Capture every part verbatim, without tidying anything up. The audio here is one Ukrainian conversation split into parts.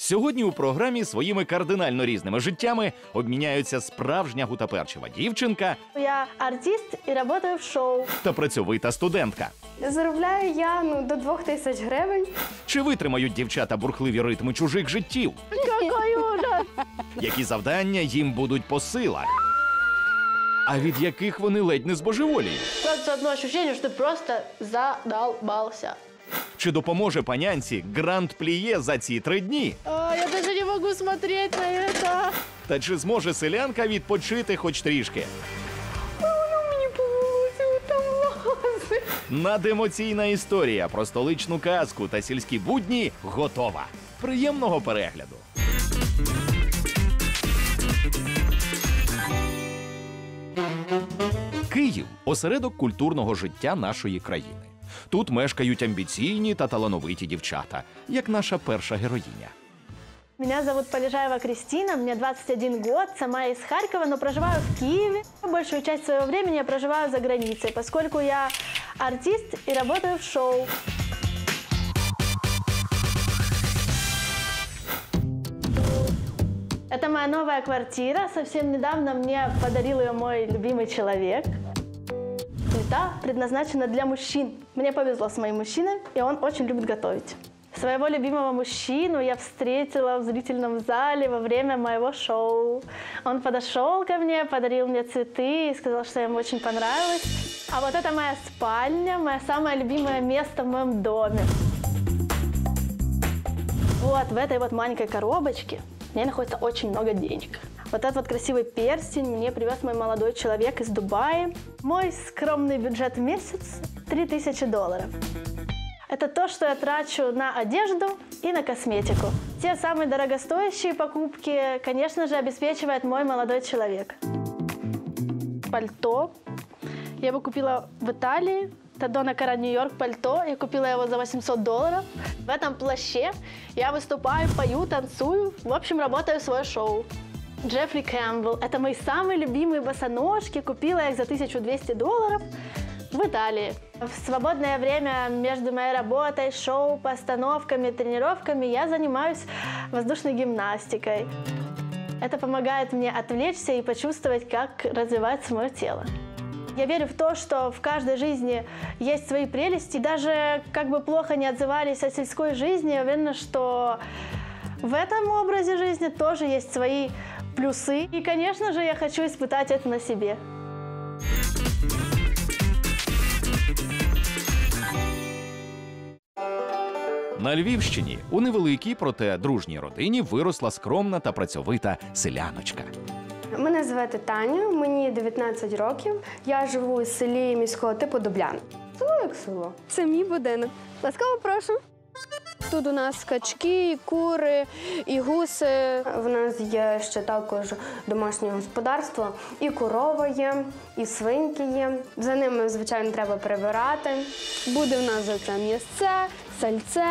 Сьогодні у програмі своїми кардинально різними життями обміняються справжня гутаперчева дівчинка Я артист і працюю в шоу. та працьовита студентка. Заробляю я ну, до двох тисяч гривень. Чи витримають дівчата бурхливі ритми чужих життів? Який ужас! Які завдання їм будуть по силах? А від яких вони ледь не збожеволіють? Просто одно ощущение, що ти просто задолбався. Чи допоможе панянці гранд-пліє за ці три дні? А, я даже не можу смотреть на это. Та чи зможе селянка відпочити хоч трішки? Надемоційна історія про столичну казку та сільські будні готова. Приємного перегляду! Київ – осередок культурного життя нашої країни. Тут мешкають амбіційні та талановиті дівчата, як наша перша героїня. Меня зовут Полежаева Кристина, мне двадцать один год, сама из Харькова, но проживаю в Киеве. Большую часть своего времени я проживаю за границей, поскольку я артист и работаю в шоу. Это моя новая квартира. Совсем недавно мне подарил ее мой любимый человек. Плита предназначена для мужчин. Мне повезло с моим мужчиной, и он очень любит готовить. Своего любимого мужчину я встретила в зрительном зале во время моего шоу. Он подошел ко мне, подарил мне цветы и сказал, что ему очень понравилось. А вот это моя спальня, мое самое любимое место в моем доме. Вот в этой вот маленькой коробочке в ней находится очень много денег. Вот этот вот красивый перстень мне привез мой молодой человек из Дубая. Мой скромный бюджет в месяц – три тысячи долларов. Это то, что я трачу на одежду и на косметику. Те самые дорогостоящие покупки, конечно же, обеспечивает мой молодой человек. Пальто. Я его купила в Италии. Это Donna Karan New York пальто. Я купила его за восемьсот долларов. В этом плаще я выступаю, пою, танцую. В общем, работаю в свое шоу. Джеффри Кэмпбелл. Это мои самые любимые босоножки. Купила я их за тысячу двести долларов. В Италии. В свободное время между моей работой, шоу, постановками, тренировками я занимаюсь воздушной гимнастикой. Это помогает мне отвлечься и почувствовать, как развивается мое тело. Я верю в то, что в каждой жизни есть свои прелести. Даже как бы плохо не отзывались о сельской жизни, я уверена, что в этом образе жизни тоже есть свои плюсы. И, конечно же, я хочу испытать это на себе. На Львівщині у невеликій, проте дружній родині виросла скромна та працьовита селяночка. Мене звати Таня, мені дев'ятнадцять років. Я живу у селі міського типу Дублян. Село як село. Це мій будинок. Ласкаво прошу. Тут у нас качки, і кури, і гуси. В нас є ще також домашнє господарство. І корова є, і свинки є. За ними, звичайно, треба прибирати. Буде в нас за це м'ясце, сальце,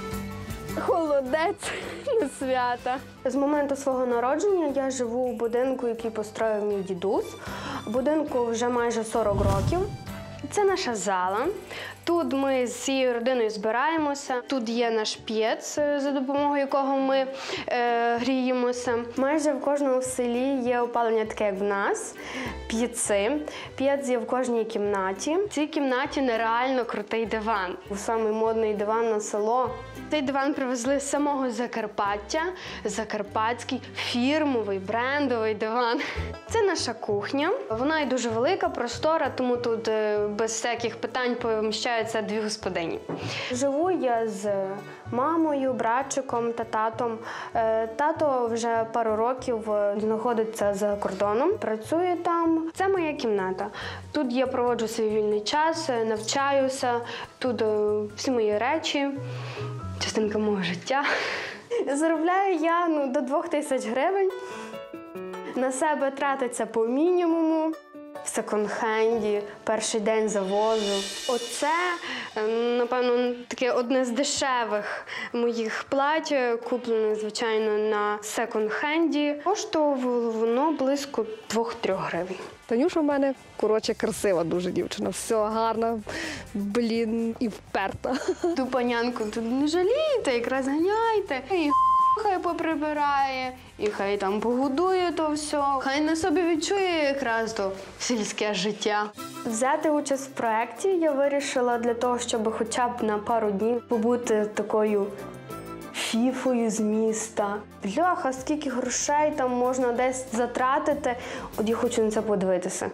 холодець на свята. З моменту свого народження я живу у будинку, який построїв мій дідусь. Будинку вже майже сорок років. Це наша зала. Тут ми з цією родиною збираємося. Тут є наш п'єц, за допомогою якого ми е, гріємося. Майже в кожному селі є опалення таке, як в нас. П'єци. П'єц є в кожній кімнаті. В цій кімнаті нереально крутий диван. Самий модний диван на село. Цей диван привезли з самого Закарпаття. Закарпатський фірмовий, брендовий диван. Це наша кухня. Вона і дуже велика, простора, тому тут без всяких питань поміщаються дві господині. Живу я з мамою, братчиком та татом. Тато вже пару років знаходиться за кордоном, працює там. Це моя кімната. Тут я проводжу свій вільний час, навчаюся, тут всі мої речі, частинка мого життя. Заробляю я ну, до двох тисяч гривень. На себе тратиться по мінімуму. В секонд-хенді, перший день завозу. Оце, напевно, таке одне з дешевих моїх плать, куплених, звичайно, на секонд-хенді. Коштувало воно близько двох-трьох гривень. Танюша в мене, коротше, красива дуже дівчина. Все гарна, блін, і вперта. Ту панянку тут не жалійте, якраз ганяйте. І хай по поприбирає, і хай там погодує то все. Хай на собі відчує якраз то сільське життя. Взяти участь в проєкті я вирішила для того, щоб хоча б на пару днів побути такою фіфою з міста. Бляха, скільки грошей там можна десь затратити. От я хочу на це подивитися.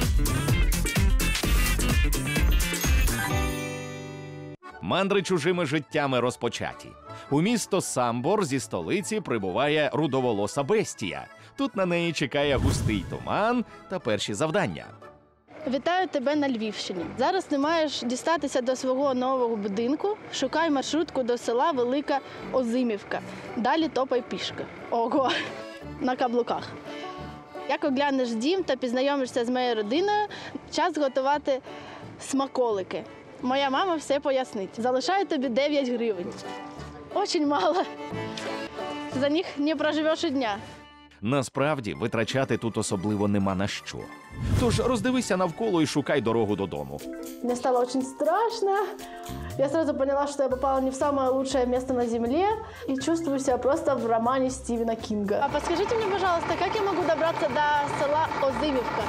Мандри чужими життями розпочаті. У місто Самбор зі столиці прибуває рудоволоса бестія. Тут на неї чекає густий туман та перші завдання. Вітаю тебе на Львівщині. Зараз ти маєш дістатися до свого нового будинку. Шукай маршрутку до села Велика Озимівка. Далі топай пішки. Ого, на каблуках. Як оглянеш дім та пізнайомишся з моєю родиною, час готувати смаколики. Моя мама все пояснить. Залишаю тобі дев'ять гривень. Очень мало. За них не проживеш і дня. Насправді, витрачати тут особливо нема на що. Тож роздивися навколо і шукай дорогу додому. Мне стало очень страшно. Я сразу поняла, что я попала не в самое лучшее место на земле и чувствую себя просто в романе Стивена Кинга. А подскажите мне, пожалуйста, как я могу добраться до села Озимівка?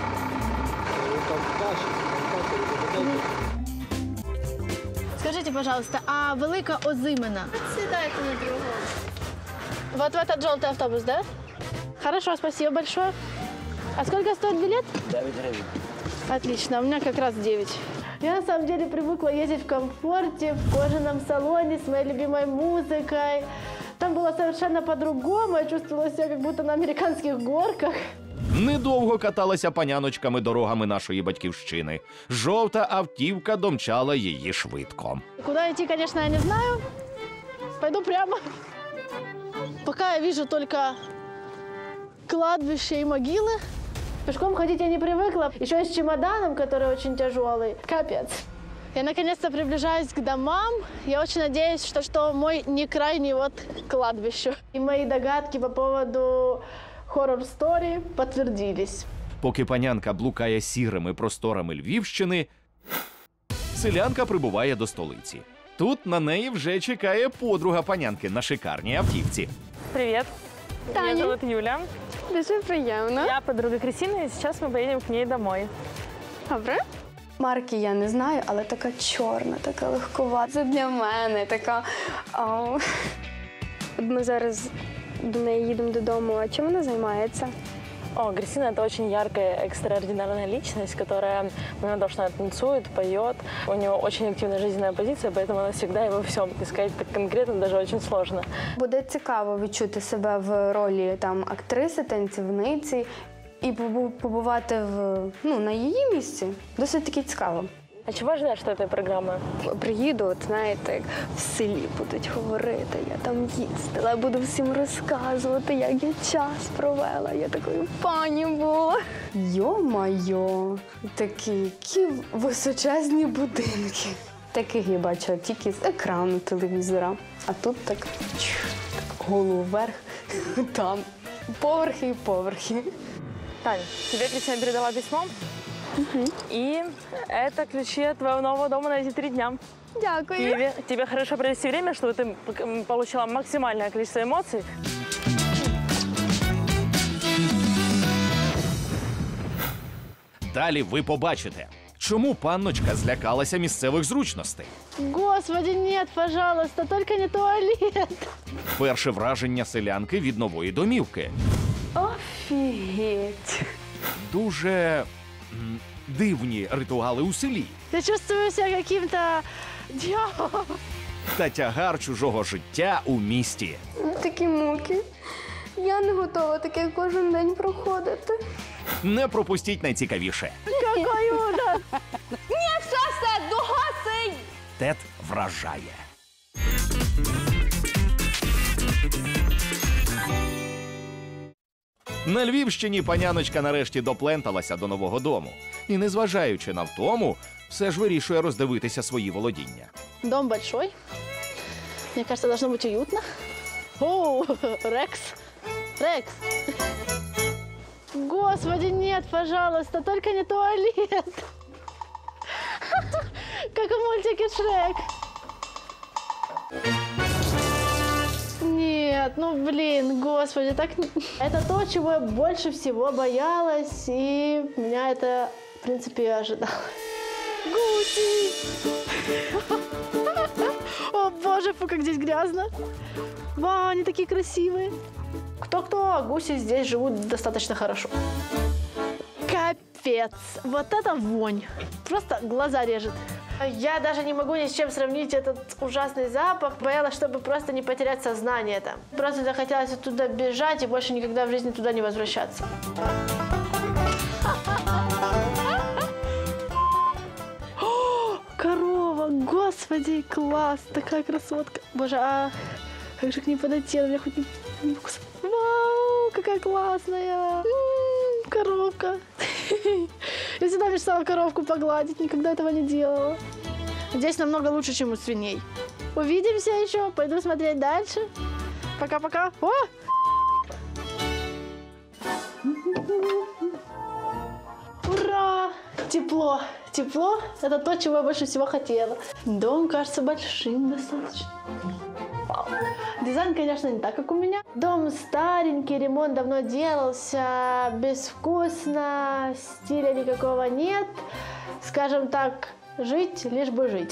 Скажите, пожалуйста, а Велика Озимина? Сідайте на другого. Вот в этот желтый автобус, да? Хорошо, спасибо большое. А сколько стоит билет? девять гривен. Отлично, у меня как раз девять. Я на самом деле привыкла ездить в комфорте, в кожаном салоне с моей любимой музыкой. Там было совершенно по-другому, я чувствовала себя как будто на американских горках. Недовго каталася паняночками дорогами нашої батьківщини. Жовта автівка домчала її швидко. Куда идти, конечно, я не знаю. Пойду прямо. Пока я вижу только кладбище и могилы. Пешком ходить я не привыкла. Еще и с чемоданом, который очень тяжелый. Капец. Я наконец-то приближаюсь к домам. Я очень надеюсь, что, что мой не крайний вот кладбище. И мои догадки по поводу хоррор-стори подтвердились. Поки панянка блукає сірими просторами Львівщини, селянка прибуває до столиці. Тут на неї вже чекає подруга панянки на шикарній автівці. Привет. Таня. Меня зовут Юля. Дуже приємно. Я подруга Кристины, и сейчас мы поедем к ней домой. Добре. Марки я не знаю, але така чорна, така легковата. Це для мене така. Ау. От ми зараз до неї їдемо додому. А чим вона займається? О, Кристина — это очень яркая, экстраординарная личность, которая монотонно танцует, поет. У нее очень активная жизненная позиция, поэтому она всегда и во всем. Искать так конкретно даже очень сложно. Буде цікаво відчути себе в ролі там актриси, танцівниці і побу- побувати в, ну, на її місці. Досить таки цікаво. А чего ожидаешь от этой программы? Приїду, от знаєте, як в селі будуть говорити, я там їздила, буду всім розказувати, як я час провела. Я такою пані була. Йо-майо, такі, які височезні будинки. Таких я бачила тільки з екрану телевізора. А тут так, чух, так голову вверх, там поверхи і поверхи. Тань, тебе Кристина передала письмо. И это ключи от твоего нового дома на эти три дня. Дякую. Тебе, тебе хорошо провести время, чтобы ты м, получила максимальное количество эмоций. Далі ви побачите, чому панночка злякалася місцевих зручностей. Господи, нет, пожалуйста, только не туалет. Перше враження селянки від нової домівки. Офігеть. Дуже м, дивні ритуали у селі Я чувствую себя каким-то дьяволом. та тягар чужого життя у місті. Такі муки. Я не готова таке кожен день проходити. Не пропустіть найцікавіше. Какой ужас! Ні, все, все, догасий! Тет вражає. На Львівщині паняночка нарешті допленталася до нового дому. І, незважаючи на втому, все ж вирішує роздивитися свої володіння. Дом большой. Мне кажется, должно быть уютно. О, Рекс. Рекс. Господи, нет, пожалуйста, только не туалет. Как в мультике Шрек. Нет, нет, ну блин, господи, так... Это то, чего я больше всего боялась, и меня это, в принципе, и ожидало. Гуси! О боже, фу, как здесь грязно. Вау, они такие красивые. Кто-кто, а гуси здесь живут достаточно хорошо. Капец, вот это вонь. Просто глаза режет. Я даже не могу ни с чем сравнить этот ужасный запах. Боялась, чтобы просто не потерять сознание там. Просто захотелось оттуда бежать и больше никогда в жизни туда не возвращаться. О, корова, господи, класс, такая красотка. Боже, а как же к ней подойти? Она меня хоть не вкус. Вау, какая классная. М-м, коровка. Я всегда мечтала коровку погладить, никогда этого не делала. Здесь намного лучше, чем у свиней. Увидимся еще, пойду смотреть дальше. Пока-пока. О! Ура! Тепло. Тепло – это то, чего я больше всего хотела. Дом кажется большим достаточно. Вау. Дизайн, конечно, не так, как у меня. Дом старенький, ремонт давно делался, безвкусно, стиля никакого нет. Скажем так, жить, лишь бы жить.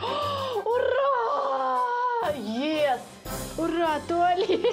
Ура! Yes! Ура, туалет!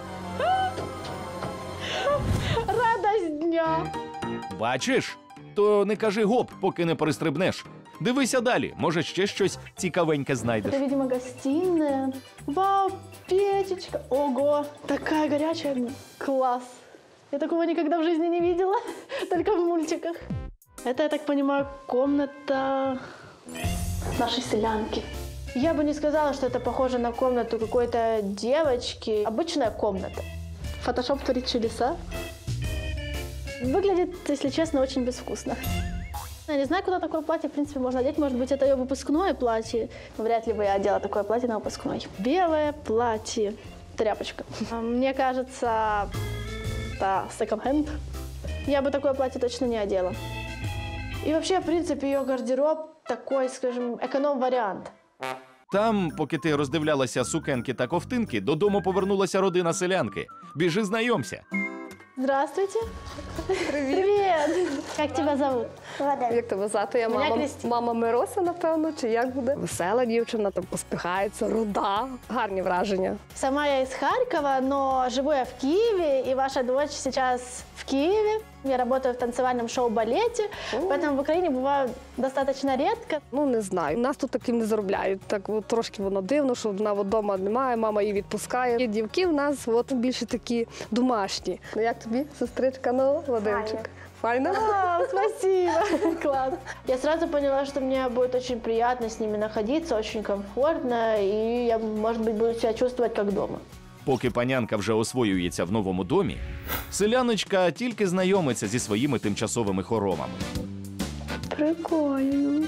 Радость дня! Бачиш? То не кажи гоп, поки не перестрибнеш. Дивися далі, може ще щось цікавеньке знайдеш. Это, видимо, гостиная. Вау, печечка. Ого, такая горячая. Класс. Я такого никогда в жизни не видела, только в мультиках. Это, я так понимаю, комната нашей селянки. Я бы не сказала, что это похоже на комнату какой-то девочки. Обычная комната. Фотошоп творит чудеса. Выглядит, если честно, очень безвкусно. Я не знаю, куда такое платье, в принципе, можно одеть. Может быть, это ее выпускное платье. Вряд ли бы я одела такое платье на выпускной. Белое платье. Тряпочка. Мне кажется, это секонд-хенд. Я бы такое платье точно не одела. И вообще, в принципе, ее гардероб такой, скажем, эконом-вариант. Там, поки ти роздивлялася сукенки та ковтинки, додому повернулася родина селянки. Біжи, знайомся. Здравствуйте. Привіт. Привет. Как тебя зовут? Як тебе звати? Я Мене мама, Крістіна. мама Мироса, напевно, чи як буде? Весела дівчина, там посміхається, руда. Гарні враження. Сама я из Харькова, но живу я в Киеве, и ваша дочь сейчас в Киеве. Я работаю в танцевальном шоу-балете, поэтому в Украине бываю достаточно редко. Ну, не знаю. Нас тут таким не заробляють. Так от, трошки воно дивно, що вона вдома немає, мама її відпускає. І дівки в нас от, більше такі домашні. Ну, як тобі, сестричка, ну, Вадимчик? Файно? Вау, спасибо. Класс. Я сразу поняла, что мне будет очень приятно с ними находиться, очень комфортно, и я, может быть, буду себя чувствовать как дома. Поки панянка вже освоюється в новому домі, селяночка тільки знайомиться зі своїми тимчасовими хоромами. Прикольно.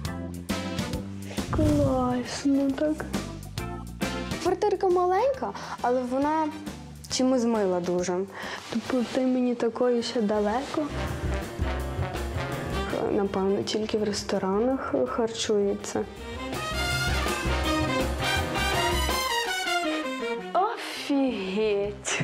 Класно так. Квартирка маленька, але вона чимось мила дуже. Тобто ти мені такої ще далеко. Напевно, тільки в ресторанах харчується. Офігеть!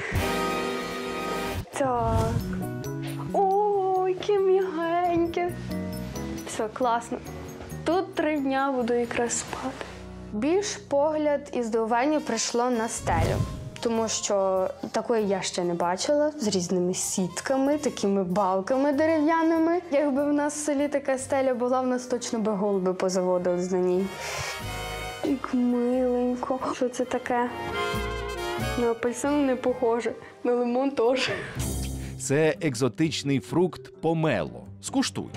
Так. Ой, яке м'ягеньке. Все, класно. Тут три дня буду якраз спати. Більш погляд і здивування прийшло на стелю. Тому що такої я ще не бачила, з різними сітками, такими балками дерев'яними. Якби в нас в селі така стеля була, в нас точно би голуби позаводились на ній. Як миленько. Що це таке? На апельсин не похоже, на лимон теж. Це екзотичний фрукт помело. Скуштуй.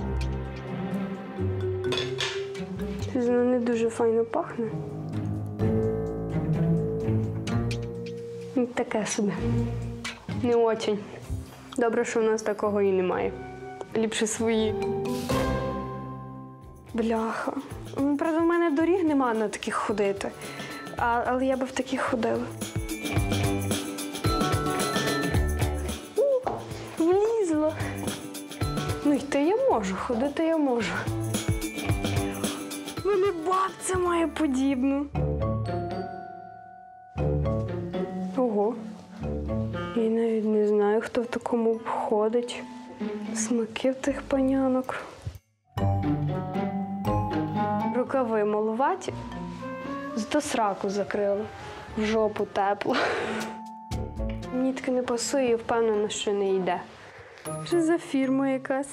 Воно не дуже файно пахне. Таке собі. Не очень. Добре, що в нас такого і немає. Ліпше свої. Бляха. Ну, правда, в мене доріг нема на таких ходити. А, але я би в таких ходила. У, влізла. Ну, йти я можу, ходити я можу. В мене бабця має подібну. Ого. Я навіть не знаю, хто в такому ходить. Смаки в тих панянок. Рукави малуваті, зато сраку закрила. В жопу тепло. Мені таке не пасує і впевнена, що не йде. Що за фірма якась?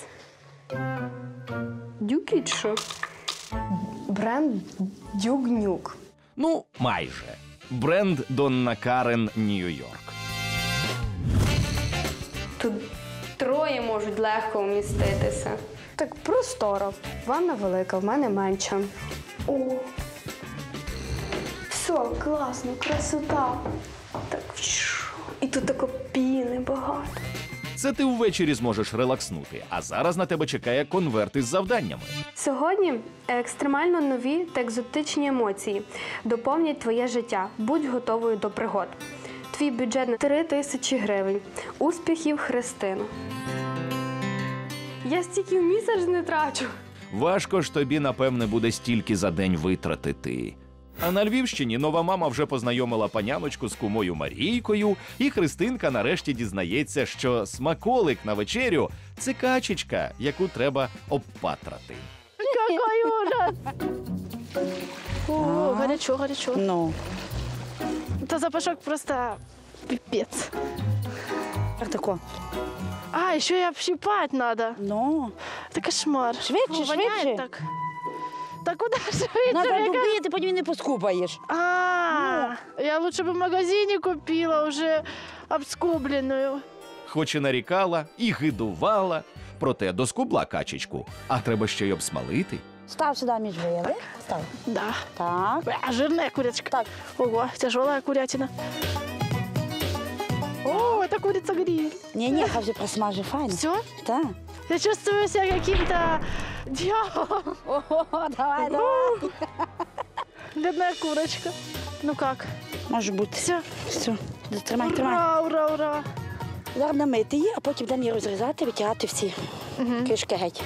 Дюки чи що? Бренд Дюгнюк. Ну, майже. Бренд Донна Карен Нью-Йорк. Тут троє можуть легко вміститися. Так просторо. Ванна велика, в мене менша. О! Все, класно, красота. Так, і тут тако піни багато. Це ти ввечері зможеш релакснути, а зараз на тебе чекає конверт із завданнями. Сьогодні екстремально нові та екзотичні емоції доповнять твоє життя. Будь готовою до пригод. Твій бюджет на три тисячі гривень. Успіхів, Христина. Я стільки в місяць не трачу. Важко ж тобі, напевне, буде стільки за день витратити. А на Львівщині нова мама вже познайомила паняночку з кумою Марійкою, і Христинка нарешті дізнається, що смаколик на вечерю – це качечка, яку треба обпатрати. Какой ужас! О, горячо, горячо. Ну, Это запашок просто пипец. як тако? А, еще и общипать надо. Ну, Это кошмар. Швидше, О, воняет швидше. так. Так куда швидше? треба Мне кажется- добити, потім не поскупаєш. А, я лучше бы в магазине купила уже обскубленную. Хоч і нарікала, і гидувала, проте доскубла качечку, а треба ще й обсмалити. Став сюди між вили. Став. Да. Так. А, жирная курочка. Так. Ого, тяжелая курятина. О, это курица гриль. Ні-ні, хай вже просмажи файно. Все? Так. Я чувствую себя каким-то дьяволом. Ого, давай, давай. Бедная курочка. Ну как? Може бути. Все. Все, тримай, тримай. Ура, ура, ура. Зараз намити її, а потім будемо її розрізати, витягати всі кишки геть.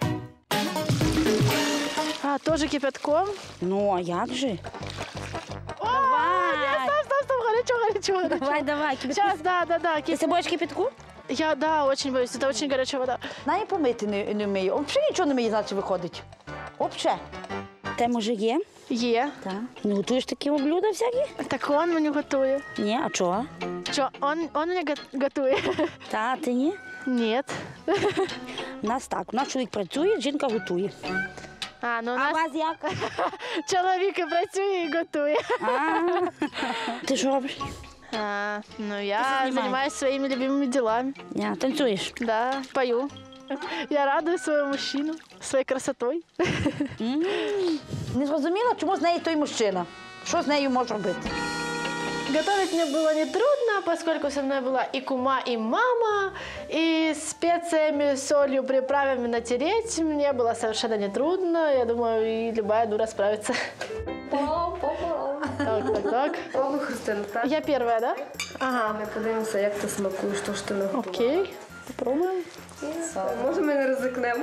А, тоже кипятком? Ну, а як же? О, Давай. стоп, стоп, стоп, горячо, горячо, горячо. Давай, давай, кипятку. Сейчас, да, да, да. Ти кип- це будеш кипятку? Я, да, очень боюсь, это очень горячая вода. Знає, помити не, не вмію. Взагалі нічого не вміє, значить, виходить. Обше. Те, може, є? Е. Так. Не готуєш такі блюда всякі? Так он мені готує. Ні, а чого? Что, он, он мне го- готує? Та, ти ні? Нет. У нас так. У нас чоловік працює, жінка готує. А, ну у А у нас вас як? чоловік і працює, і готує. А, ти що робиш? А, ну я занимаешься? занимаюсь своими любимыми делами. Ні, танцюєш. Да, пою. Я радую своего мужчину своей красотой. Не зрозуміла, чому з нею той мужчина? Що з нею може робити? Готовить мне было нетрудно, поскольку со мной была и кума, и мама, и специями, солью, приправами натереть мне было совершенно нетрудно. Я думаю, и любая дура справится. Так, так, так. Пробуй, Христина, так? Я первая, да? Ага. Ми подивимося, як ти смакуєш, то, що ти наготувала. Окей, попробуем. Може, ми не ризикнемо?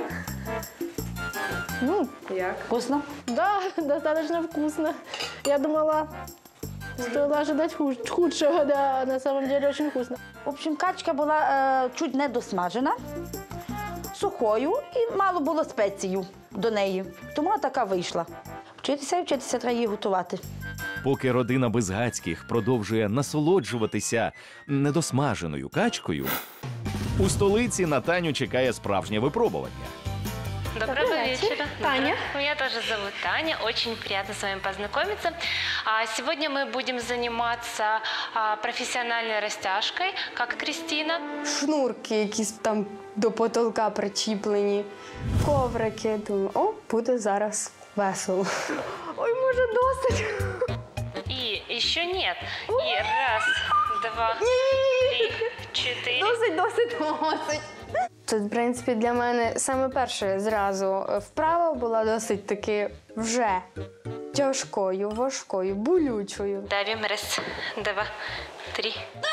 Ну, Як? Вкусно? да, достаточно вкусно. Я думала, стоило ожидать худ- худшего, да, на самом деле очень вкусно. В общем, качка була е, чуть недосмажена, сухою і мало було спецію до неї. Тому вона така вийшла. Вчитися і вчитися треба її готувати. Поки родина Безгацьких продовжує насолоджуватися недосмаженою качкою, у столиці на Таню чекає справжнє випробування. Доброго вечера. Таня. Доброго. Меня тоже зовут Таня. Очень приятно с вами познакомиться. А, Сегодня мы будем заниматься а, профессиональной растяжкой, как Кристина. Шнурки якісь там до потолка причіплені, коврики. Думаю, о, буде зараз весело. Ой, може, досить. И еще нет. И раз, два, три, четыре. Досить, досить, досить. Тут, в принципі, для мене саме перше зразу вправа була досить таки вже тяжкою, важкою, болючою. Давим. Раз, два, три,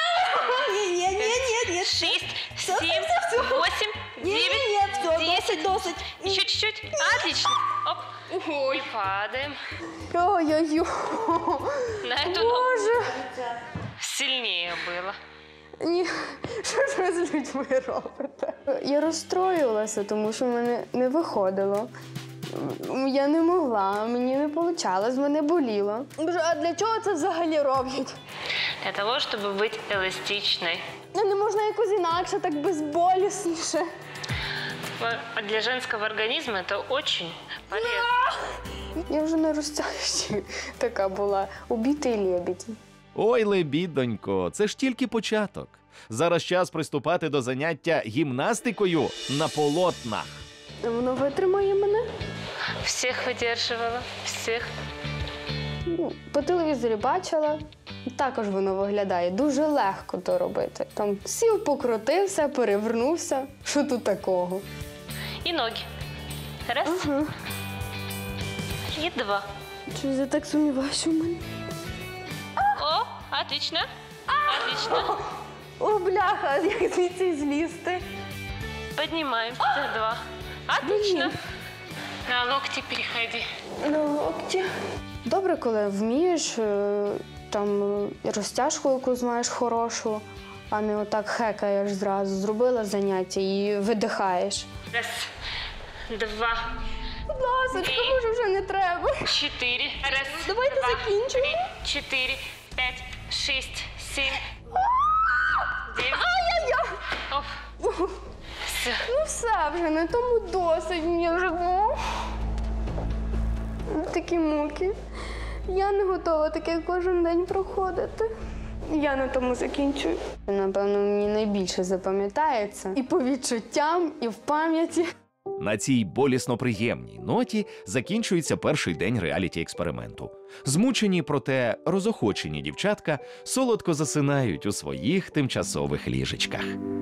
шесть, семь, восемь, девять, десять. досить. Еще чуть-чуть. Отлично. Оп. И падаем Ой-ой-ой. на эту ногу. Сильнее было. Ні, що ж ви з людьми робите? Я розстроювалася, тому що в мене не виходило. Я не могла, мені не вийшло, з мене боліло. Боже, а для чого це взагалі роблять? Для того, чтобы быть эластичной. Не можна якось інакше, так безболісніше. А для женского организма это очень полезно. Я вже на розтяжці така була, убитий лебідь. Ой, лебідонько, це ж тільки початок. Зараз час приступати до заняття гімнастикою на полотнах. Воно витримає мене? Всех выдерживала, всех. Ну, по телевізорі бачила. Також воно виглядає дуже легко то робити. Там сів, покрутився, перевернувся. Що тут такого? И ноги. Раз. Ага. И два. Щось я так сумніваюся в мене. О, отлично. Отлично. О, бляха, як звідси злізти. Поднимаем. Два. Отлично. На локти переходи. На локті. Добре, коли вмієш, е, там е, розтяжку якусь маєш хорошу, а не отак хекаєш зразу. Зробила заняття і видихаєш. Раз, два, Будь ласочка, може вже не треба. четыре. Раз, Давайте два, закінчимо. три, четыре, пять, шесть, семь, девять. Ай-яй-яй! Оп. Все. Ну все вже, на тому досить. Мені вже ну, такі муки. Я не готова таке кожен день проходити. Я на тому закінчую. Напевно, мені найбільше запам'ятається і по відчуттям, і в пам'яті. На цій болісно приємній ноті закінчується перший день реаліті-експерименту. Змучені, проте розохочені дівчатка солодко засинають у своїх тимчасових ліжечках.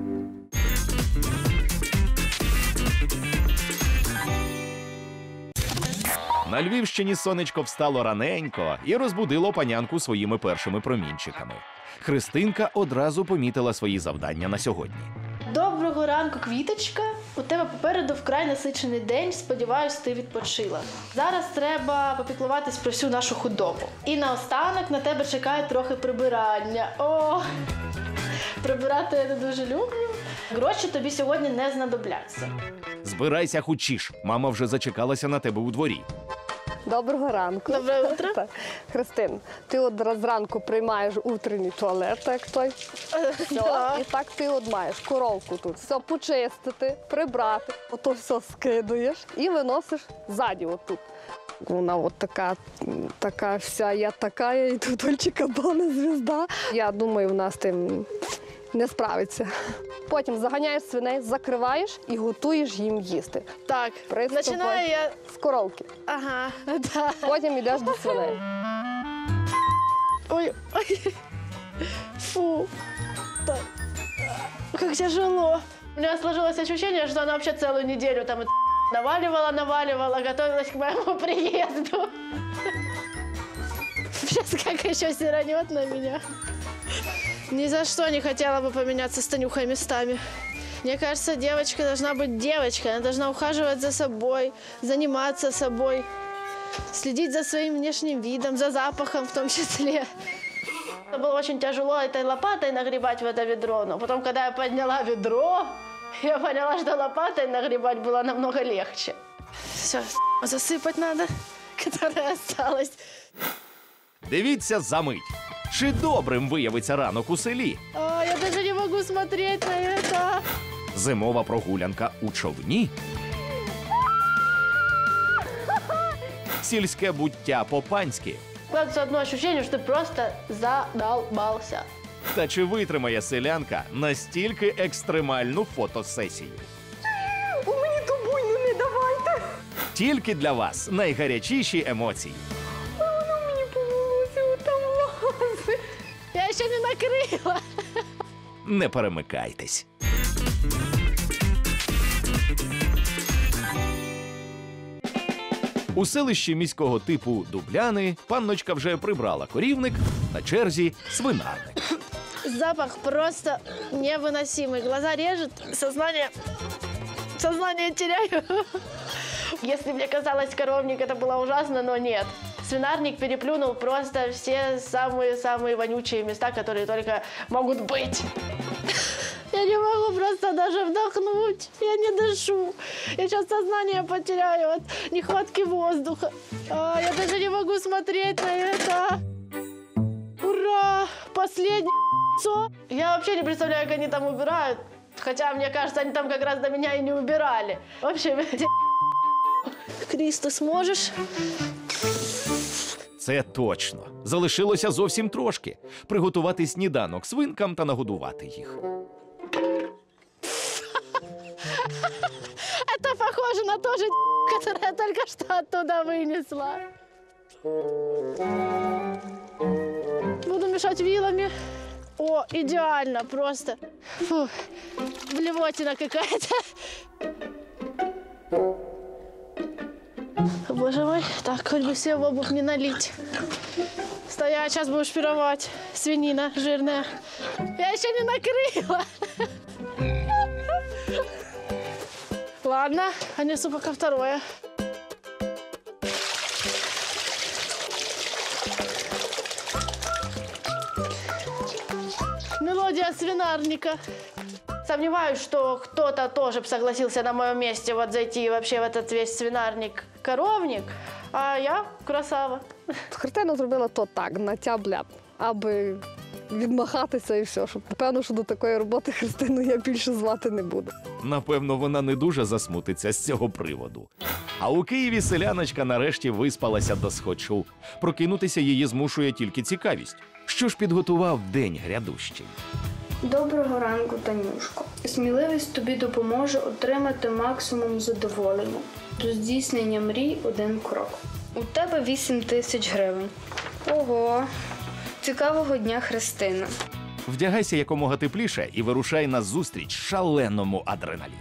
На Львівщині сонечко встало раненько і розбудило панянку своїми першими промінчиками. Христинка одразу помітила свої завдання на сьогодні. Доброго ранку, квіточка. У тебе попереду вкрай насичений день. Сподіваюсь, ти відпочила. Зараз треба попіклуватись про всю нашу худобу. І наостанок на тебе чекає трохи прибирання. О, прибирати я не дуже люблю. Гроші тобі сьогодні не знадобляться. Збирайся хутчіш, мама вже зачекалася на тебе у дворі. Доброго ранку. Доброе утро. Так. Христин, ти от раз зранку приймаєш утренній туалет, так той. Все. Да. І так ти от маєш коровку тут. Все почистити, прибрати, ото все скидуєш і виносиш ззаді отут. Вона от така, така вся, я така, і тут Дольче Габбана звізда. Я думаю, в нас тим не справиться. Потім заганяєш свиней, закриваєш і готуєш їм їсти. Так, Приступай. починаю я... З коровки. Ага, да. Потім йдеш до свиней. Ой, ой. Фу. Так. Как тяжело. У меня сложилось ощущение, что она вообще целую неделю там наваливала, наваливала, готовилась к моему приезду. Сейчас как еще сиранет на меня. Ни за что не хотела бы поменяться с Танюхой местами. Мне кажется, девочка должна быть девочкой. Она должна ухаживать за собой, заниматься собой, следить за своим внешним видом, за запахом в том числе. Это было очень тяжело этой лопатой нагребать в это ведро. Но потом, когда я подняла ведро, я поняла, что лопатой нагребать было намного легче. Все, засыпать надо, которое осталось. Дивіться за мить. Чи добрим виявиться ранок у селі? А, я даже не могу смотреть на это. Зимова прогулянка у човні? Сільське буття по-панськи? Складывается одно ощущение, что ты просто задолбался. Та чи витримає селянка настільки екстремальну фотосесію? У мені ту буйну не давайте. Тільки для вас найгарячіші емоції. Воно мені по волосю там лазить. Я еще не накрыла. Не перемикайтесь. У селищі міського типу Дубляни панночка вже прибрала корівник, на черзі свинарник. Запах просто невыносимый. Глаза режет, сознание... Сознание теряю. Если мне казалось, коровник это было ужасно, но нет. Свинарник переплюнул просто все самые-самые вонючие места, которые только могут быть. Я не могу просто даже вдохнуть. Я не дышу. Я сейчас сознание потеряю от нехватки воздуха. А, я даже не могу смотреть на это. Ура! Последнее яйцо. Я вообще не представляю, как они там убирают. Хотя, мне кажется, они там как раз до меня и не убирали. В общем, Кріс, ти сможеш? Це точно. Залишилося зовсім трошки. Приготувати сніданок свинкам та нагодувати їх. Это похоже на то же, которое я только что оттуда вынесла. Буду мешать вилами. О, идеально просто. Фу, блевотина какая-то. Боже мой, так, хоть бы все в обувь не налить. Стоять, сейчас будешь пировать. Свинина жирная. Я еще не накрыла. Ладно, а несу пока второе. Мелодия свинарника. Сомневаюсь, что кто-то тоже бы согласился на моем месте вот зайти вообще в этот весь свинарник-коровник, а я красава. Христина зробила то так, на тяб-ляп, аби відмахатися і все. Щоб, певно, що до такої роботи Христину я більше звати не буду. Напевно, вона не дуже засмутиться з цього приводу. А у Києві селяночка нарешті виспалася до схочу. Прокинутися її змушує тільки цікавість. Що ж підготував день грядущий? Доброго ранку, Танюшко. Сміливість тобі допоможе отримати максимум задоволення. До здійснення мрій один крок. У тебе вісім тисяч гривень. Ого! Цікавого дня, Христина. Вдягайся якомога тепліше і вирушай на зустріч шаленому адреналіну.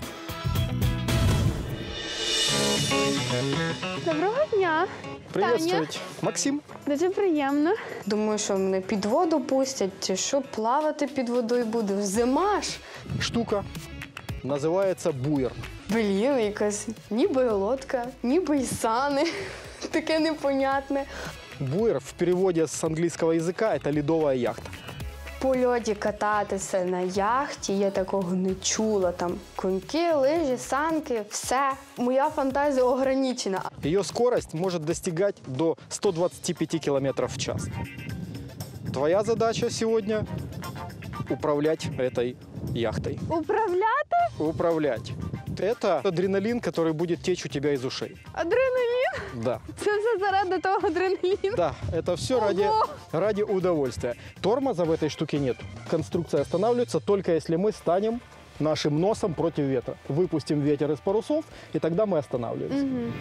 Доброго дня. Приветствуйте. Максим. Дуже приємно. Думаю, що мене під воду пустять, чи що плавати під водою буде. Зима ж. Штука називається буєр. Блін, якась ніби лодка, ніби й сани. Таке непонятне. Буєр в переводі з англійського язика – це льодова яхта. По льоді кататися на яхті я такого не чула. Там коньки, лижі, санки, все. Моя фантазія ограничена. Ее скорость может достигать до ста двадцати пяти километров в час. Твоя задача сегодня – управлять этой яхтой. Управляти? Управлять. Это адреналин, который будет течь у тебя из ушей. Адреналін? Да. Це все заради того адреналіну? Да, это все ради, ради удовольствия. Тормоза в этой штуке нет. Конструкция останавливается только если мы станем нашим носом против ветра. Выпустим ветер из парусов, и тогда мы останавливаемся. Угу.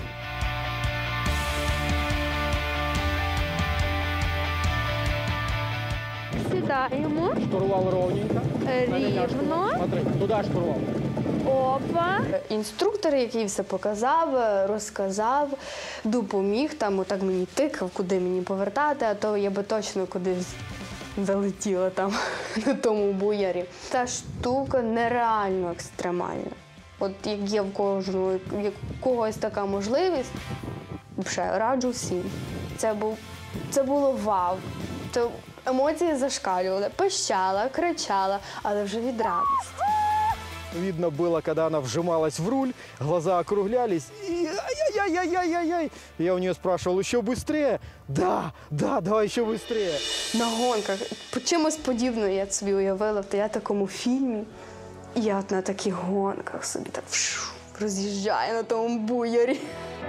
Сідаємо. Штурвал ровненько. Рівно. Смотри, туда штурвал. Опа. Інструктор, який все показав, розказав, допоміг, там отак мені тикав, куди мені повертати, а то я би точно кудись залетіла там на тому буєрі. Та штука нереально екстремальна. От як є в кожного, як у когось така можливість, вже раджу всім. Це був, це було вау. Це емоції зашкалювали, пищала, кричала, але вже від радості. Видно было, когда она вжималась в руль, глаза округлялись, и ай-яй-яй-яй-яй-яй. Я у нее спрашивал, еще быстрее? Да, да, давай еще быстрее. На гонках. По чимось подібно я собі уявила, то я в такому фільмі. І я от на таких гонках собі так вшу, роз'їжджаю на тому буєрі.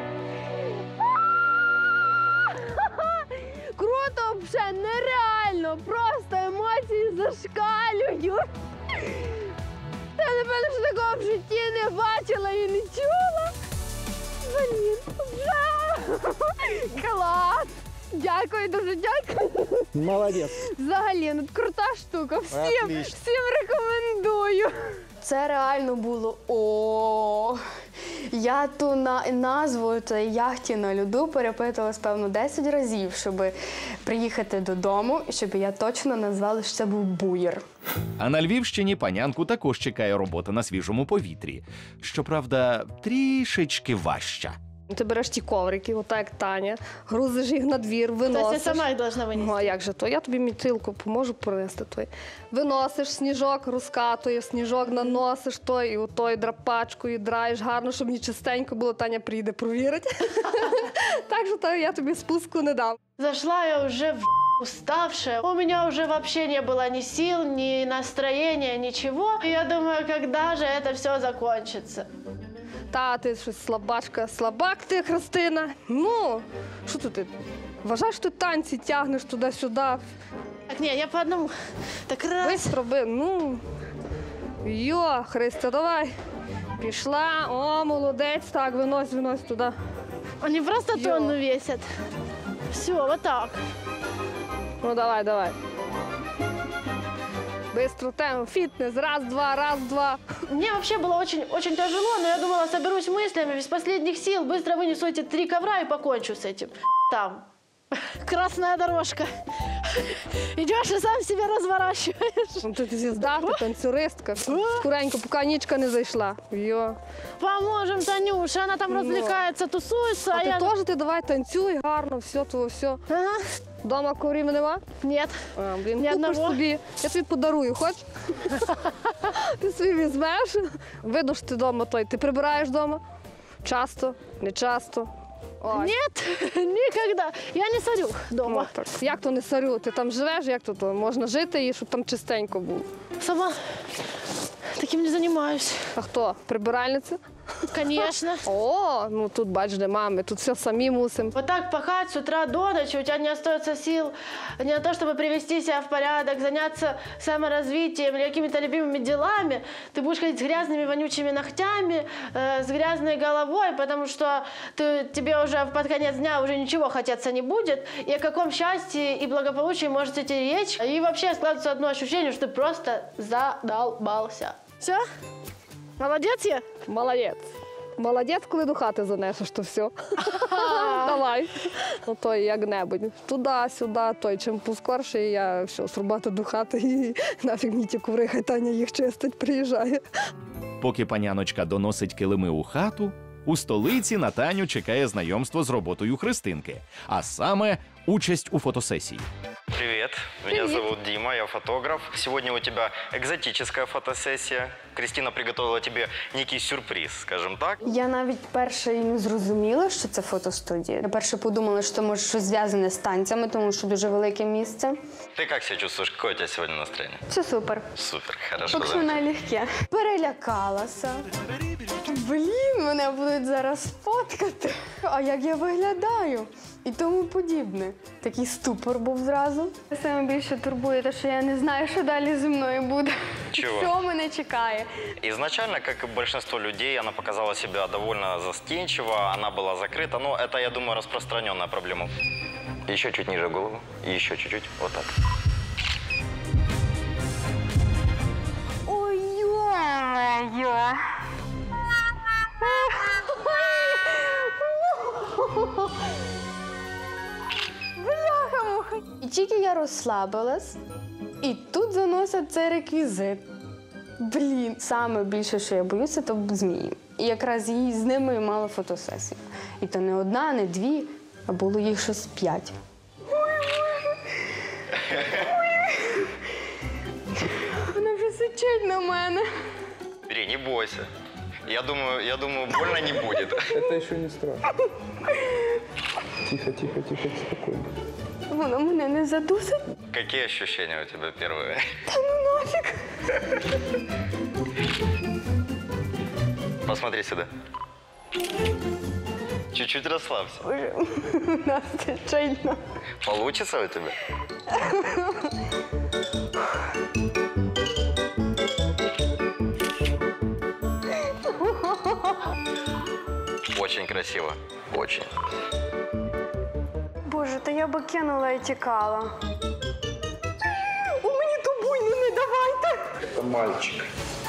Круто, взагалі, нереально, просто емоції зашкалюють. Я, напевно, що такого в житті не бачила і не чула. Блін, клас! Дякую, дуже дякую. Молодець. Взагалі, ну крута штука. Всім, всім рекомендую. Це реально було о. Я ту на назву цієї яхті на льоду перепитувала, певно, десять разів, щоб приїхати додому, і щоб я точно назвала, що це був буєр. А на Львівщині панянку також чекає робота на свіжому повітрі. Щоправда, трішечки важча. Ти береш ті коврики, отак як Таня, грузиш їх на двір, виносиш. Тобто я сама їх должна Ну, винести? а як же то? Я тобі мітилку поможу принести той. Виносиш сніжок, розкатуєш, сніжок наносиш той, і отой драпачкою драєш гарно, щоб мені чистенько було. Таня приїде, провірить. Так що то я тобі спуску не дам. Зашла я уже в уставшая. У меня уже вообще не было ни сил, ни настроения, ничего. И я думаю, когда же это все закончится? Та, ти щось слабачка, слабак ти, Христина. Ну, що тут ти? Вважаєш, що ти танці тягнеш туди-сюди. Так, не, я по одному. Так раз. Бистро би, ну. Йо, Христя, давай. Пішла, о, молодець, так, винось, винось туди. Они просто Ё. тонну весят. Все, вот так. Ну, давай, давай. Бистро темп, фітнес, раз, два, раз, два. Мне вообще было очень, очень тяжело, но я думала, соберусь мыслями, без последних сил, быстро вынесу эти три ковра и покончу с этим. Там. Красная дорожка. Идешь и сам себя разворачиваешь. Ну, ти звізда, ти танцюристка. Скоренько, поки нічка не зайшла. Йо. Поможем Танюше, она там Ну. развлекается, тусуется, А а, ти я... теж ти давай танцюй, гарно, все, то все. Ага. Дома коврів нема? Нет. А, блін, Ні купиш одного. собі. Я тобі подарую, хоч? Ти собі візьмеш. Видно, що ти вдома той. Ти прибираєш вдома? Часто, не часто. Ой. Нет, никогда. Я не сорю дома. Ну, так. Як то не сорю? Ти там живеш, як то, то можна жити і щоб там чистенько було. Сама таким не занимаюсь. А хто? Прибиральниця? Конечно. О, ну тут бач, де мами, тут все самі мусимо. Вот так пахать с утра до ночи, у тебя не остается сил не на то, чтобы привести себя в порядок, заняться саморазвитием или какими-то любимыми делами. Ты будешь ходить с грязными, вонючими ногтями, э, с грязной головой, потому что ты, тебе уже под конец дня уже ничего хотеться не будет. И о каком счастье и благополучии может идти речь. И вообще складывается одно ощущение, что ты просто задолбался. Все? Молодец я? Молодець. Молодець, коли до хати занесеш, то все. Давай. Ну то як-небудь. Туди-сюди, той. Чим поскорше, я все, срубати до хати і нафіг мені ті коври, хай Таня їх чистить, приїжджає. Поки паняночка доносить килими у хату, у столиці на Таню чекає знайомство з роботою Христинки, а саме участь у фотосесії. Привет, меня зовут Дима, я фотограф. Сегодня у тебя экзотическая фотосессия. Кристина приготовила тебе некий сюрприз, скажем так. Я навіть перше і не зрозуміла, що це фотостудія. Я перше подумала, що може щось зв'язане з танцями, тому що дуже велике місце. Ты как себя чувствуешь? Какое у тебя сегодня настроение? Все супер. Супер, хорошо. Поки що да. налегке. Перелякалася. Блін, мене будуть зараз фоткати. А як я виглядаю? І тому подібне. Такий ступор був зразу. Саме більше турбує те, що я не знаю, що далі зі мною буде. Чого? Що мене чекає. Изначально, как и большинство людей, она показала себя довольно застенчиво, она была закрыта. Но это, я думаю, распространенная проблема. Еще чуть ниже голову, и еще чуть-чуть, вот так. Ой-ой-ой. Бляха-муха. І тільки я розслабилась, і тут заносять цей реквізит. Блін, саме більше, що я боюся, то змії. І якраз її з ними мала фотосесію. І то не одна, не дві, а було їх щось п'ять. Вона вже сичить на мене. Бери, не бойся. Я думаю, я думаю, больно не будет. Это еще не страшно. Тихо, тихо, тихо, спокойно. Вона мене не задусить. Какие ощущения у тебя первые? Та ну нафіг. Посмотри сюда. Чуть-чуть расслабься. Боже, у нас сичить на. Получится у тебя? Очень красиво. Очень. Боже, та я би кинула і тікала. У мені ту буйну не давайте. Это мальчик.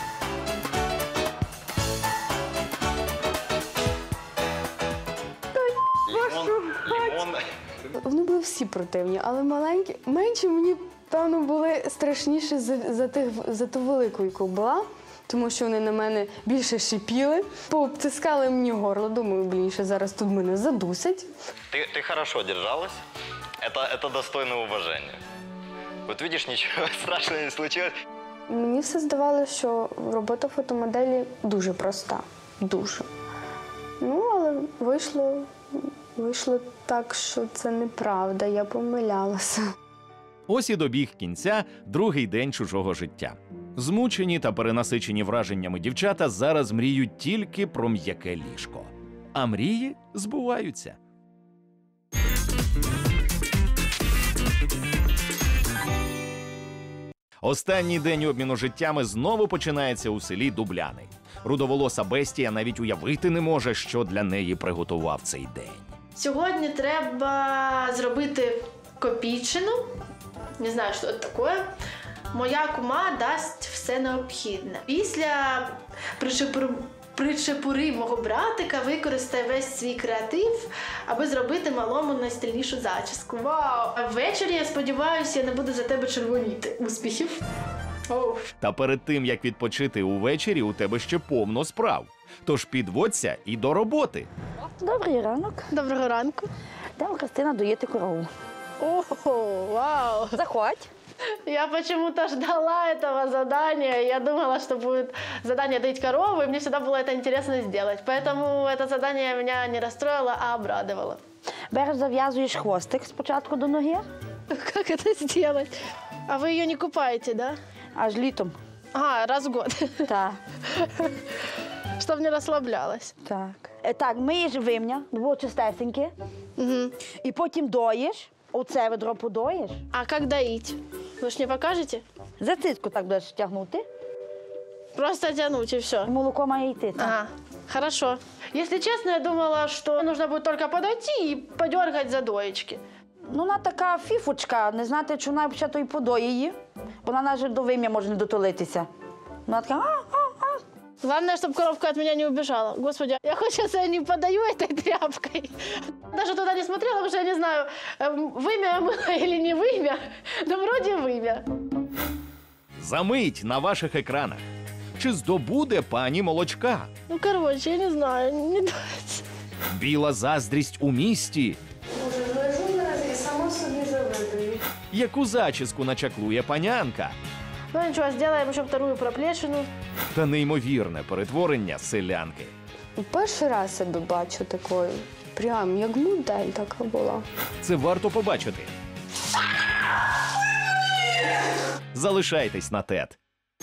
Лимон, лимон. Вони були всі противні, але маленькі. Менші мені, певно, були страшніші за, за, тих, за ту велику, яку була. тому що вони на мене більше шипіли, пообтискали мені горло. Думаю, блін, що зараз тут мене задусять. Ты, ты хорошо держалась. Это, это достойно уважения. Вот видишь, ничего страшного не случилось. Мені все здавалося, що робота фотомоделі дуже проста. Дуже. Ну, але вийшло, вийшло так, що це неправда, я помилялася. Ось і добіг кінця другий день чужого життя. Змучені та перенасичені враженнями дівчата зараз мріють тільки про м'яке ліжко. А мрії збуваються. Останній день обміну життями знову починається у селі Дубляни. Рудоволоса Бестія навіть уявити не може, що для неї приготував цей день. Сьогодні треба зробити копійчину. Не знаю, що це таке. Моя кума дасть все необхідне. Після причепур... причепуривого братика використає весь свій креатив, аби зробити малому найстильнішу зачіску. Вау! А ввечері, я сподіваюся, я не буду за тебе червоніти. Успіхів! Оу. Та перед тим, як відпочити увечері, у тебе ще повно справ. Тож підводься і до роботи. Добрий ранок. Доброго ранку. Йдемо, Христина, доїти корову. Ого, вау! Заходь. Я почему-то ждала этого задания. Я думала, что будет задание доить корову, и мне всегда было это интересно сделать. Поэтому это задание меня не расстроило, а обрадовало. Береш, зав'язуєш хвостик спочатку до ноги, Как это сделать? А вы ее не купаете, да? аж літом. А, раз в год. Так, Чтобы не расслаблялась. так. Е, Так, миєш вимня, було чистесеньке, Угу. і потім доїш, оце ведро подоїш. А как доить? Вы ж не покажете? За цицьку так будеш тягнути, Просто тянуть и і все. молоко має йти. Так. Ага, хорошо. Если честно, я думала, что нужно будет только подойти и подергать за доечки. Ну, вона така фіфочка, не знати, чи вона взагалі то і подоє її, бо вона навіть до вим'я може не дотулитися. Вона така, а, а, а. Главное, чтобы коровка от меня не убежала. Господи, я хоть сейчас ее не подаю этой тряпкой. Даже туда не смотрела, потому что я не знаю, эм, вымя я мыла или не вымя. Да вроде вымя. Замить на ваших екранах. Чи здобуде пані молочка? Ну, короче, я не знаю, не дать. Біла заздрість у місті. Боже, лежу зараз і сама собі завидую. Яку зачіску начаклує панянка? Ну ничего, сделаем еще вторую проплешину. Та неймовірне перетворення селянки. Перший раз себе бачу такою. Прям як модель така була. Це варто побачити. Залишайтесь на тет.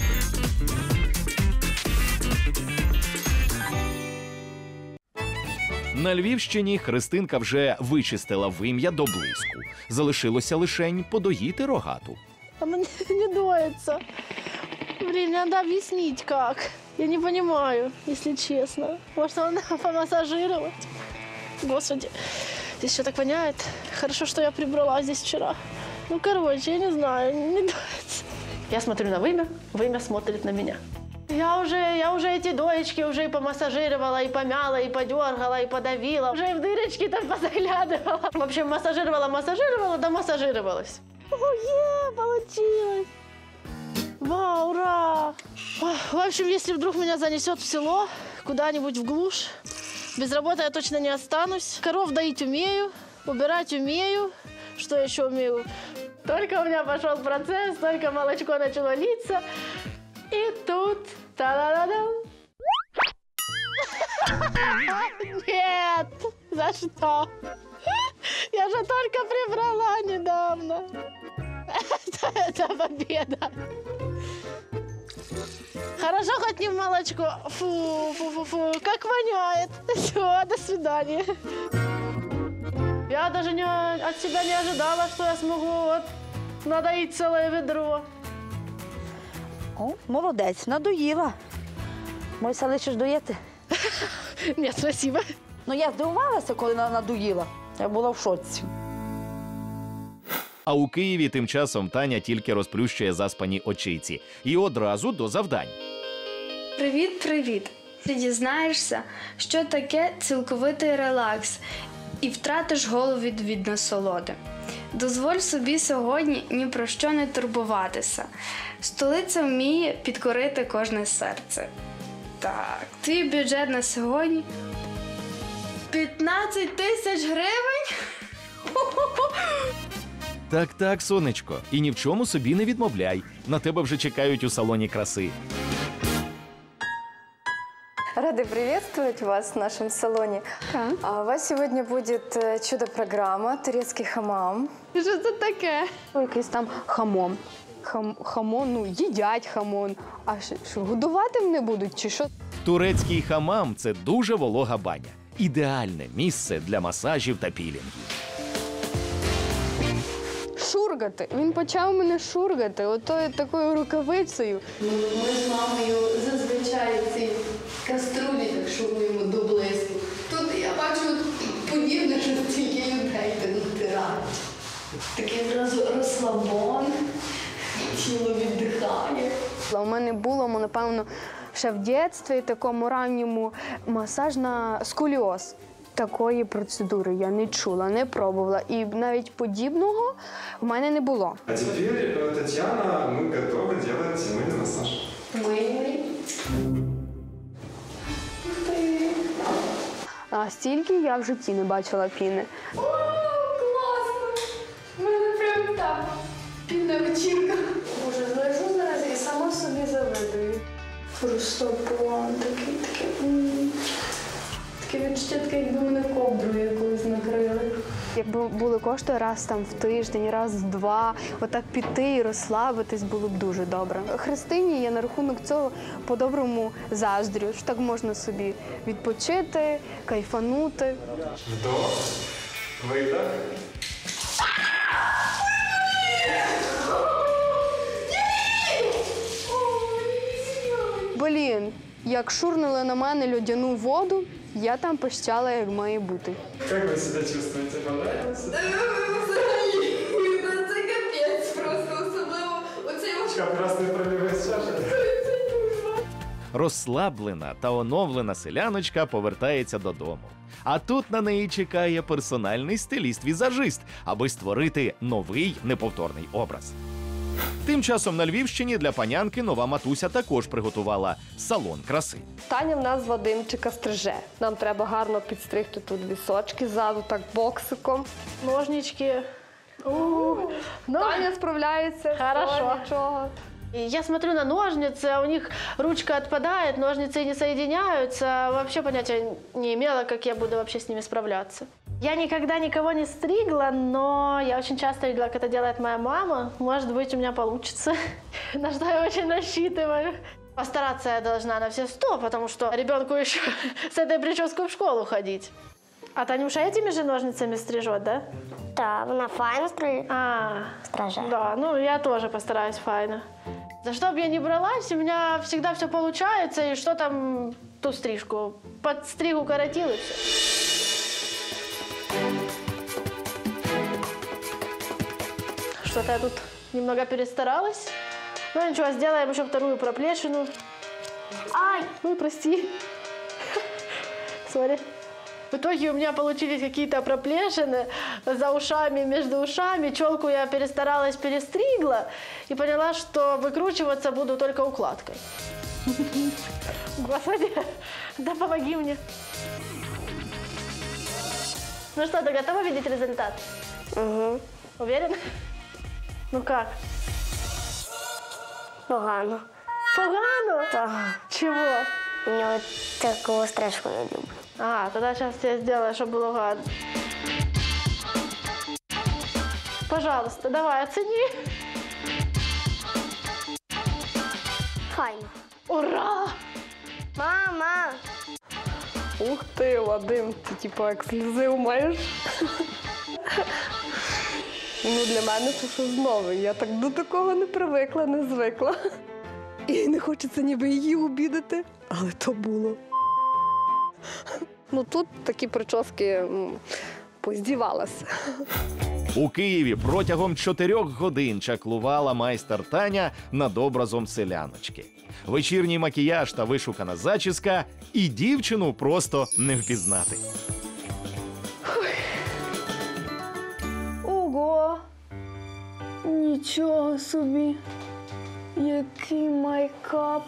На Львівщині Христинка вже вичистила вим'я до блиску. Залишилося лишень подоїти рогату. А мне не доится. Блин, надо объяснить как. Я не понимаю, если честно. Может, он помассажировать? Господи, здесь все так воняет. Хорошо, что я прибрала здесь вчера. Ну, короче, я не знаю, не доится. Я смотрю на вымя, вымя смотрит на меня. Я уже, я уже эти доечки уже и помассажировала, и помяла, и подергала, и подавила. Уже и в дырочки там позаглядывала. В общем, массажировала, массажировала, да массажировалась. Ое, получилось! Вау, ура! Ой, в общем, если вдруг меня занесет в село, куда-нибудь в глушь, без работы я точно не останусь. Коров доить умею, убирать умею. Что еще умею? Только у меня пошел процесс, только молочко начало литься. И тут... Та-да-да-дам! Нет! За что? Я же только прибрала недавно. Это, это победа. Хорошо, хоть не в молочко. Фу, фу, фу, фу, как воняет. Все, до свидания. Я даже не, от себя не ожидала, что я смогу вот надоить целое ведро. О, молодець, надоїла. Можеш лишиш доїти? Нет, спасибо. Ну, я здивувалася, коли вона надоїла. Я була в шоці. А у Києві тим часом Таня тільки розплющує заспані очиці. І одразу до завдань. Привіт-привіт! Ти дізнаєшся, що таке цілковитий релакс і втратиш голову від, від насолоди. Дозволь собі сьогодні ні про що не турбуватися. Столиця вміє підкорити кожне серце. Так, твій бюджет на сьогодні п'ятнадцять тисяч гривень? Так, так, сонечко, і ні в чому собі не відмовляй. На тебе вже чекають у салоні краси. Рады приветствовать вас в нашем салоне. Так. А у вас сегодня будет э, чудо-программа «Турецкий хамам». Що це таке? Якийсь там хамон. Хам, хамон, ну, їдять хамон. А що, що, годувати мене будуть чи що? Турецький хамам – це дуже волога баня. Ідеальне місце для масажів та пілінгів. Шургати. Він почав мене шургати отою такою рукавицею. Ми з мамою зазвичай ці каструлі так шуруємо до блиску. Тут я бачу подібне, що стільки людей натирають. Такий одразу розслабон, тіло віддихає. У мене було, напевно, ще в дитинстві, такому ранньому, масаж на сколіоз. Такої процедури я не чула, не пробувала. І навіть подібного в мене не було. А теперь, Татьяна, мы готовы делать семейный массаж. Милий. А стільки я в житті не бачила піни. О, класно! У мене прям так пінна вечірка. Боже, лежу зараз і сама собі завидую. Розслабон, такий, такий. м. Таке відчуття, таке, якби мене ковдрою якоюсь накрили. Якби були кошти раз там в тиждень, раз в два, отак піти і розслабитись було б дуже добре. Христині я на рахунок цього по-доброму заздрю, що так можна собі відпочити, кайфанути. Вдох, выдох. Блін, як шурнули на мене льодяну воду, я там пищала, як має бути. Как вы себя чувствуете? Понравилось? Взагалі, це капець просто, особливо оцей ось. Как красный проливной чаши. Розслаблена та оновлена селяночка повертається додому. А тут на неї чекає персональний стиліст-візажист, аби створити новий неповторний образ. Тим часом на Львівщині для панянки нова матуся також приготувала салон краси. Таня в нас Вадимчика стриже. Нам треба гарно підстригти тут вісочки ззаду, так боксиком. Ножнички. У, ну, Таня справляється. Хорошо. все, нічого. И я смотрю на ножницы, а у них ручка отпадает, ножницы не соединяются. Вообще понятия не имела, как я буду вообще с ними справляться. Я никогда никого не стригла, но я очень часто видела, как это делает моя мама. Может быть, у меня получится. На что я очень рассчитываю. Постараться я должна на все сто, потому что ребенку еще с этой прической в школу ходить. А Танюша этими же ножницами стрижет, да? Так, вона файно стриже. А, Стража. да, ну я тоже постараюсь файно. За что бы я ни бралась, у меня всегда все получается, и что там ту стрижку? Подстриг, укоротил и все. Что-то я тут немного перестаралась. Ну ничего, сделаем еще вторую проплешину. Ай, ну прости. Сори. В итоге у меня получились какие-то проплешины за ушами, между ушами. Челку я перестаралась, перестригла и поняла, что выкручиваться буду только укладкой. Господи, да помоги мне. Ну что, ты готова видеть результат? Угу. Уверена? Ну как? Погано. Погано? Так. Чего? Я такого стрижку не люблю. А, тогда сейчас я сделаю, чтобы было гадно. Пожалуйста, давай, оцени. Файно. Ура! Мама! Ух ти, Вадим, ти типу ексклюзив маєш. Ну, для мене це щось нове. Я так до такого не привикла, не звикла. І не хочеться ніби її обідати, але то було. Ну тут такі прически м, поздівалася. У Києві протягом чотирьох годин чаклувала майстер Таня над образом селяночки. Вечірній макіяж та вишукана зачіска, і дівчину просто не впізнати. Нічого собі. Який мейкап.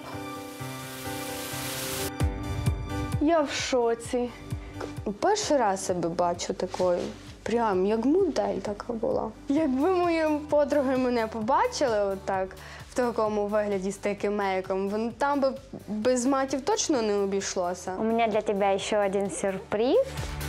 Я в шоці. Перший раз себе бачу такою. Прям як модель така була. Якби мої подруги мене побачили отак, в такому вигляді з таким мейком, там би без матів точно не обійшлося. У меня для тебя еще один сюрприз.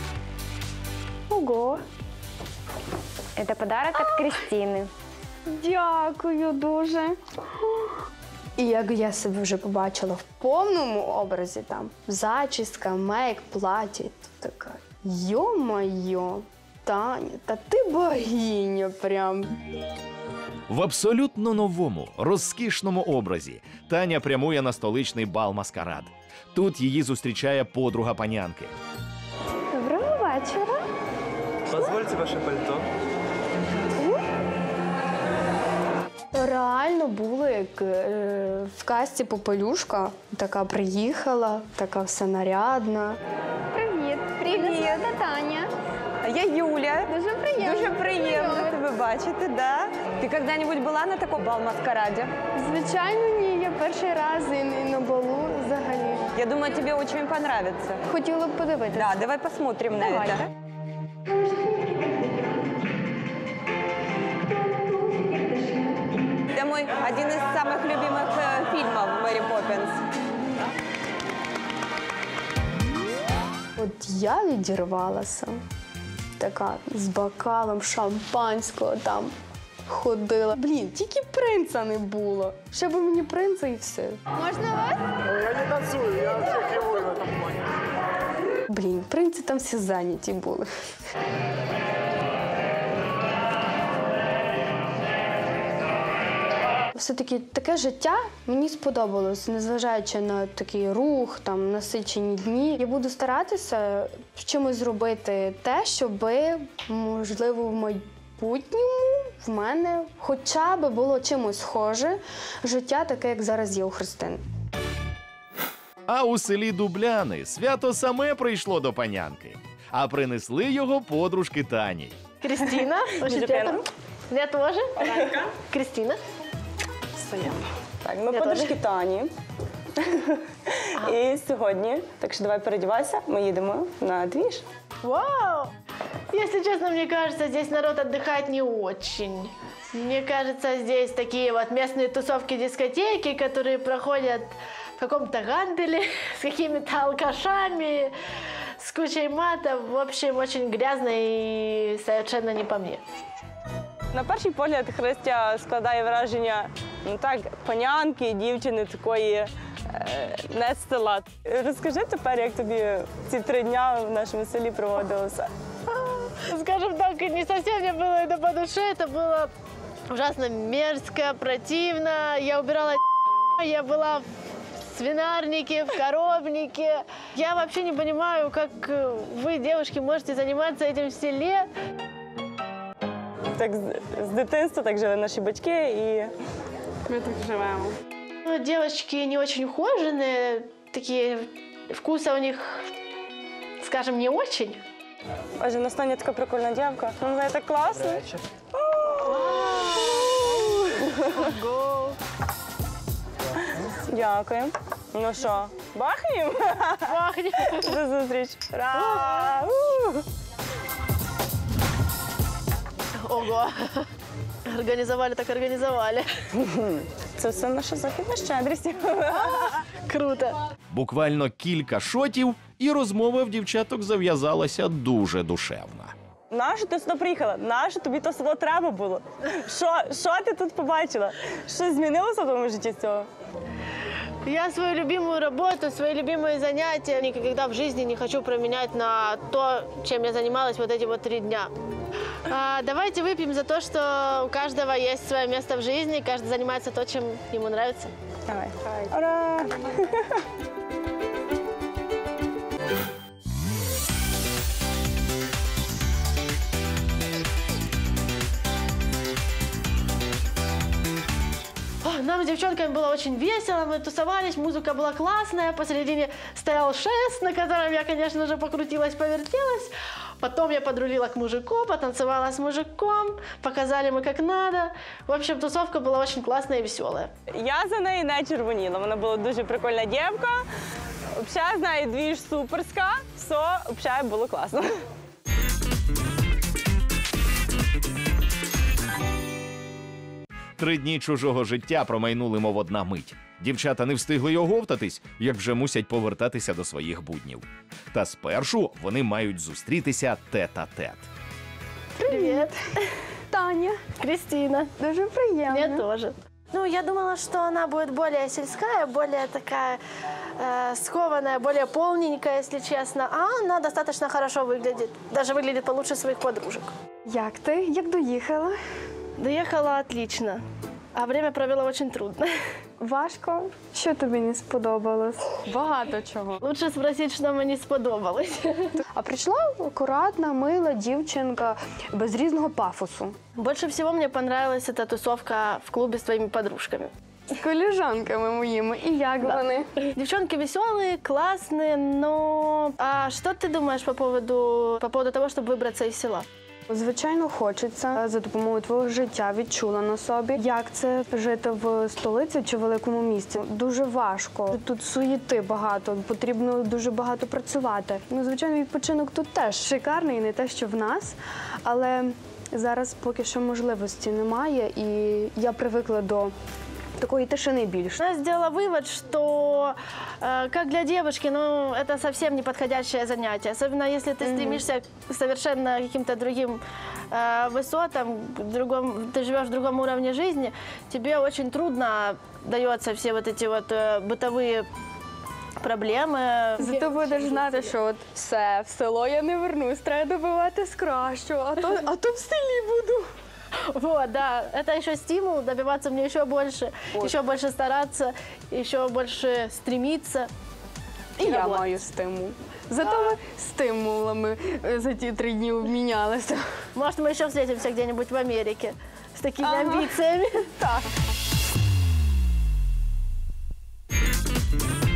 Ого! Это подарок от Кристины. Дякую дуже. І як я себе вже побачила в повному образі, там зачіска, мейк, платі, така, йо-майо, Таня, та ти богиня прям. В абсолютно новому, розкішному образі Таня прямує на столичний бал-маскарад. Тут її зустрічає подруга панянки. Доброго вечора. Позвольте ваше пальто. Реально було, як е, в касті Попелюшка. Така приїхала, така вся нарядна. Привіт. Привіт. Це Таня. Я Юля. Дуже приємно. Дуже приємно тебе бачити, да? Ти коли-небудь була на такому бал-маскараді? Звичайно, ні. Я перший раз і і на балу взагалі. Я думаю, тобі дуже понравится. Хотіла б подивитися. Да, давай посмотрим на Давайте. это. Это мой один из самых любимых э, фильмов «Мэри Поппинс». От я відірвалася. Така з бокалом шампанського там ходила. Блін, тільки принца не було. Ще би мені принца і все. Можна вас? Я не танцую, я кривой в этом плане. Блін, принци там всі зайняті були. Все-таки таке життя мені сподобалось, незважаючи на такий рух, там, насичені дні. Я буду старатися чимось зробити те, щоб, можливо, в майбутньому в мене хоча б було чимось схоже життя, таке, як зараз є у Христини. А у селі Дубляни свято саме прийшло до панянки, а принесли його подружки Тані. Кристина, очень приятно. Я тоже. Кристина. Так, ми Я подружки теж. Тані. І сьогодні, так що давай передівайся, ми їдемо на двіж. Вау! Если честно, мне кажется, здесь народ отдыхает не очень. Мне кажется, здесь такие вот местные тусовки, дискотеки, которые проходят в каком-то ганделе с какими-то алкашами, с кучей мата. В общем, очень грязно и совершенно не по мне. На перший погляд Христя складає враження, ну так, панянки, дівчини такої е, не з села. Розкажи тепер, як тобі ці три дня в нашому селі проводилося. Скажем так, не совсем мне было это по душе, это было ужасно мерзко, противно. Я убирала я была в свинарнике, в коровнике. Я вообще не понимаю, как вы, девушки, можете заниматься этим в селе. Так з, з дитинства так жили наші батьки і ми так живемо. Ну, девочки не очень ухоженные, такие вкуса у них, скажем, не очень. Боже, на Таня така прикольна дівка. Ну, це так класно. Дякую. Ну що, бахаємо? Бахнем. До зустріч. Ра! Ого. Организовали так организовали. Це все наша західна щедрість. Круто. Буквально кілька шотів, і розмова в дівчаток зав'язалася дуже душевна. Нащо ти сюди приїхала? Нащо тобі то село треба було? Що, що ти тут побачила? Що змінилося в твоєму житті з цього? Я свою любимую работу, свои любимые занятия никогда в жизни не хочу променять на то, чем я занималась вот эти вот три дня. А, давайте выпьем за то, что у каждого есть свое место в жизни, каждый занимается то, чем ему нравится. Давай. Ура! О, нам девчонками было очень весело, мы тусовались, музыка была классная, посередине стоял шест, на котором я, конечно же, покрутилась, повертелась. Потом я подрулила к мужику, потанцевала с мужиком, показали мы как надо. В общем, тусовка была очень классная и веселая. Я за неї не червоніла, вона була дуже прикольна дівка. Взагалі, з нею двіж суперська, все, взагалі було класно. Три дні чужого життя промайнули, мов одна мить. Дівчата не встигли й оговтатись, як вже мусять повертатися до своїх буднів. Та спершу вони мають зустрітися тет-а-тет. Привет. Таня. Кристина. Дуже приємно. Мне тоже. Ну, я думала, что она будет более сельская, более такая э, скованная, более полненькая, если честно. А она достаточно хорошо выглядит. Даже выглядит получше своих подружек. Як ти? Як доїхала? Доехала отлично, а время провела очень трудно. Важко? Що тобі не сподобалось? Багато чого. Лучше спросить, що мені сподобалось. А прийшла акуратна, мила дівчинка, без різного пафосу. Больше всего мне понравилась эта тусовка в клубе с твоими подружками. З колежанками моїми. І як Да. вони? Девчонки веселые, классные, но... А что ты думаешь по поводу, по поводу того, чтобы выбраться из села? Звичайно, хочеться за допомогою твого життя відчула на собі, як це жити в столиці чи великому місті. Дуже важко. Тут суєти багато, потрібно дуже багато працювати. Ну, звичайно, відпочинок тут теж шикарний, не те, що в нас, але зараз поки що можливості немає, і я привикла до такой тишины больше. Я сделала вывод, что э, как для девушки, ну, это совсем неподходящее занятие. Особенно если ты mm-hmm. стремишься к совершенно каким-то другим э, высотам, другом, ты живешь в другом уровне жизни, тебе очень трудно дается все вот эти вот э, бытовые проблеми. Зато будеш знати, що от все, в село я не вернусь, треба добивати з кращого, а то, а то в селі буду. Вот, да, это еще стимул добиваться мне еще больше, вот. еще больше стараться, еще больше стремиться. І я маю стимул. Зато да. ми стимулами за ті три дні обмінялися. Может, мы еще встретимся где-нибудь в Америке с такими ага. амбициями. Так.